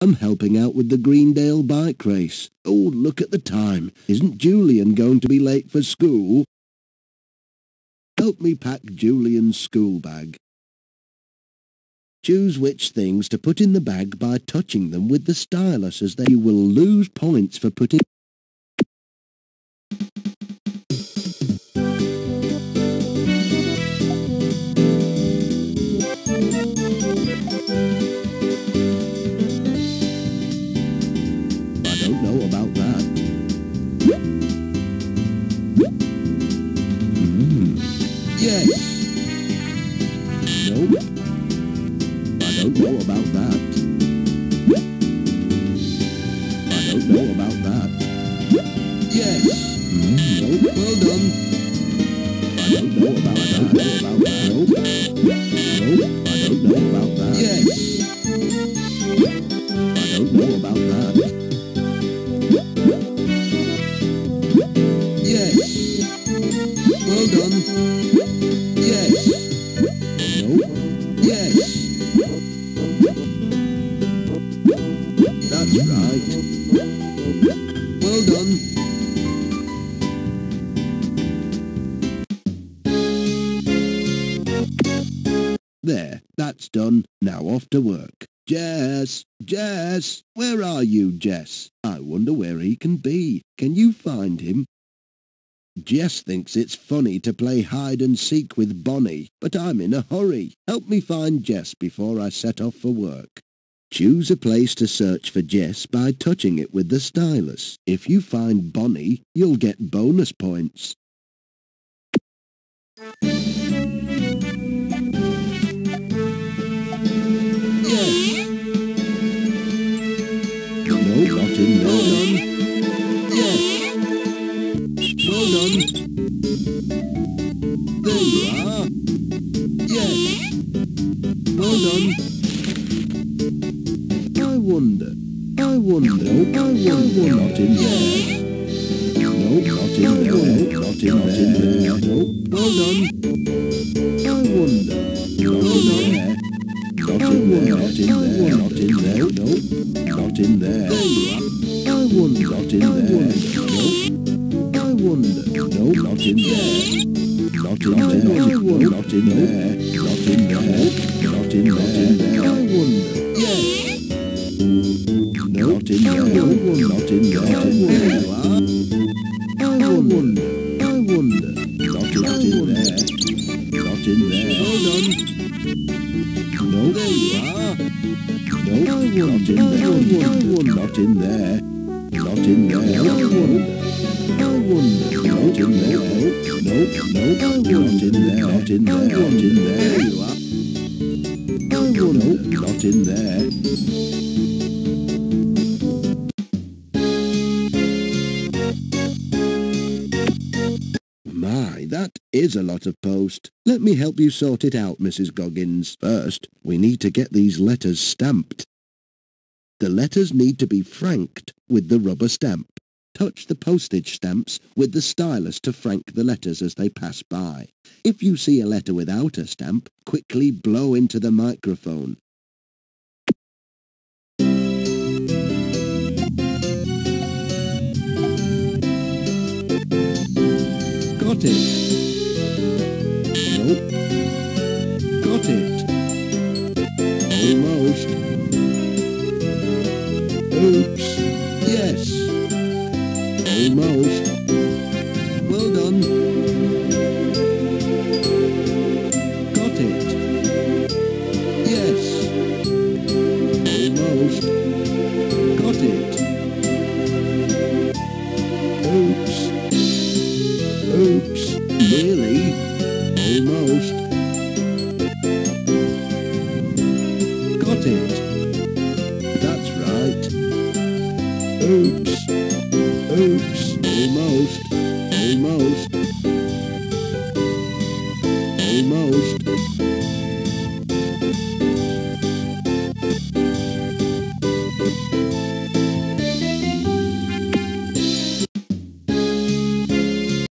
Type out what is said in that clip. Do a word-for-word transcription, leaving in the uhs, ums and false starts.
I'm helping out with the Greendale bike race. Oh, look at the time. Isn't Julian going to be late for school? Help me pack Julian's school bag. Choose which things to put in the bag by touching them with the stylus, as they will lose points for putting... I don't know about that. Hmm. Yes. Nope. I don't know about that. I don't know about that. Yes. Mm, nope. Well done. I don't know about that. About that. Nope. Nope. I don't know about that. Yes. I don't know about that. Yes. Well done. Yes. Nope. Yes. That's right. Well done. There, that's done. Now off to work. Jess! Jess! Where are you, Jess? I wonder where he can be. Can you find him? Jess thinks it's funny to play hide and seek with Bonnie, but I'm in a hurry. Help me find Jess before I set off for work. Choose a place to search for Jess by touching it with the stylus. If you find Bonnie, you'll get bonus points. Yes. No, not in there. Well done. Yes. Well done. There you are. Yes. Well done. I wonder. I wonder. No, I wonder. Not in there. No, not in there. Not in there. No. Well done. I wonder. Well done. Not in there. Not in there. Not in there. No. Not in there. There you are. I wonder. Not in there. No. I wonder. No, not in there. Not in there. No, not in there. Not in there. Not in there. I wonder. Yes. Not in there. Not in there. There you are. I wonder. I wonder. Not, not in there. Not in there. Hold on. No, there you are. No, not in there. Not in there. Not in there. I wonder. I wonder. Not in there. No, no, not in there. Not in there. Not in there. There you are. I wonder. Not in there. My, that is a lot of post. Let me help you sort it out, Missus Goggins. First, we need to get these letters stamped. The letters need to be franked with the rubber stamp. Touch the postage stamps with the stylus to frank the letters as they pass by. If you see a letter without a stamp, quickly blow into the microphone. Got it. Nope. Got it. Almost. Oops. Yes. Almost. Well done. Got it. Yes. Almost. Got it. Oops. Oops. Nearly. Almost. Got it. That's right. Oops. Oops. Almost. Almost. Almost.